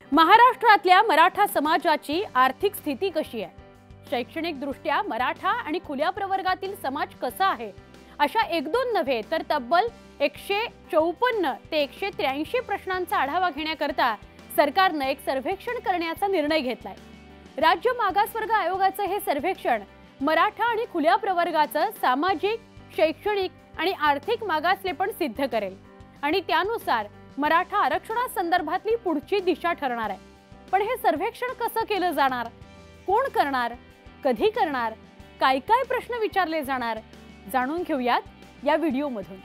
महाराष्ट्रातल्या मराठा समाजाची आर्थिक स्थिती कशी आहे, शैक्षणिक दृष्ट्या मराठा आणि खुल्या प्रवर्गातील समाज कसा आहे, अशा एक दोन नव्हे तर तब्बल 154 ते 183 प्रश्नांचा आढावा घेण्याकरता सरकारने एक सर्वेक्षण करण्याचा निर्णय घेतलाय। राज्य मागासवर्ग आयोगाचे हे सर्वेक्षण मराठा आणि खुल्या प्रवर्गाचं सामाजिक, शैक्षणिक आणि आर्थिक मागासलेपण सिद्ध करेल आणि त्यानुसार मराठा आरक्षणासंदर्भातली पुढची दिशा ठरणार आहे। पण हे सर्वेक्षण कसं केलं जाणार, कोण करणार, कधी करणार, काय काय प्रश्न विचारले जाणार, जाणून घेऊयात या व्हिडिओमधून।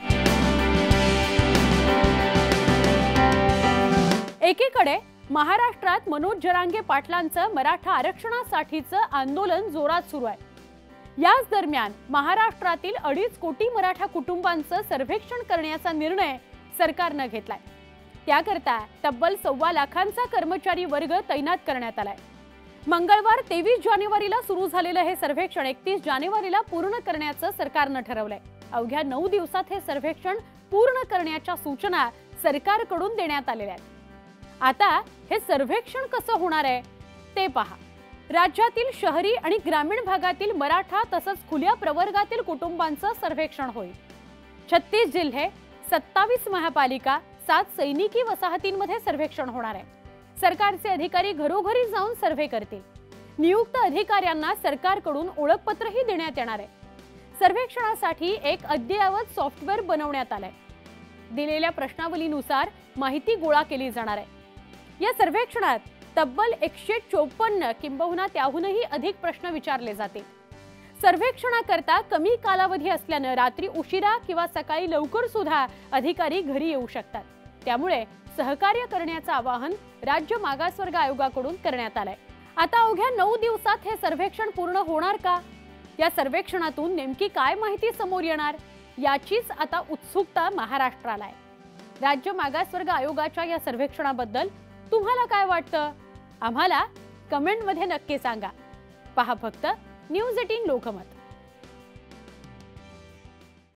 एकीकडे महाराष्ट्रात मनोज जरांगे पाटलांचं मराठा आरक्षणासाठीचं आंदोलन जोरात सुरू आहे। याच दरम्यान महाराष्ट्रातील 2.5 कोटी मराठा कुटुंबांचं सर्वेक्षण करण्याचा निर्णय सरकारने घेतलाय। त्याकरता तब्बल 1.25 लाखांचा कर्मचारी वर्ग तैनात करण्यात आलाय। मंगळवार 23 जानेवारीला सुरू झालेलं हे सर्वेक्षण 31 जानेवारीला पूर्ण करण्याचं सरकारने ठरवलंय। अवघ्या 9 दिवसात हे सर्वेक्षण पूर्ण करण्याच्या सूचना सरकारकडून देण्यात आलेल्या आहेत। आता हे सर्वेक्षण कसं होणार आहे ते पहा। राज्यातील शहरी आणि ग्रामीण भागातील मराठा तसंच खुल्या प्रवर्गातील कुटुंबांचं सर्वेक्षण होईल। 36 जिल्हे, 27 महापालिका, 7 सैनिकी वसाहतींमध्ये सर्वेक्षण होणार आहे। सरकारचे अधिकारी घरोघरी जाऊन सर्वे करतील। नियुक्त अधिकाऱ्यांना सरकारकडून ओळखपत्रही देण्यात येणार आहे। सर्वेक्षणासाठी एक अद्ययावत सॉफ्टवेअर बनवण्यात आलंय। दिलेल्या प्रश्नावलीनुसार माहिती गोळा केली जाणार आहे। या सर्वेक्षणात तब्बल 154 किंबहुना त्याहूनही अधिक प्रश्न विचारले जातील। सर्वेक्षणाकरता कमी कालावधी असल्याने रात्री उशिरा किंवा सकाळी लवकर सुद्धा अधिकारी घरी येऊ शकतात। त्यामुळे सहकार्य करण्याचे आवाहन राज्य मागासवर्ग आयोगाकडून करण्यात आलंय। आता अवघ्या 9 दिवसात हे सर्वेक्षण पूर्ण होणार का? या सर्वेक्षणातून नेमकी काय माहिती समोर येणार याचीच आता उत्सुकता महाराष्ट्राला आहे। राज्य मागासवर्ग आयोगाच्या या सर्वेक्षणाबद्दल तुम्हाला काय वाटतं? आम्हाला कमेंटमध्ये नक्की सांगा। पहा फक्त न्यूज 18 लोकमत।